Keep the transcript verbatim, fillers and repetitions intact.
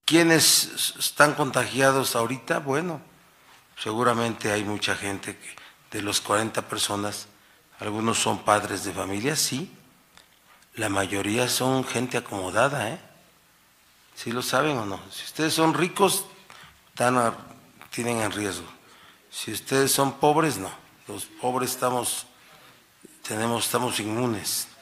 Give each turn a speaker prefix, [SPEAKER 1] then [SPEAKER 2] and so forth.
[SPEAKER 1] ¿Quiénes están contagiados ahorita? Bueno, seguramente hay mucha gente que de los cuarenta personas, algunos son padres de familia, sí. La mayoría son gente acomodada, ¿eh? ¿Sí lo saben o no? Si ustedes son ricos, están a, tienen en riesgo. Si ustedes son pobres, no. Los pobres estamos, tenemos, estamos inmunes.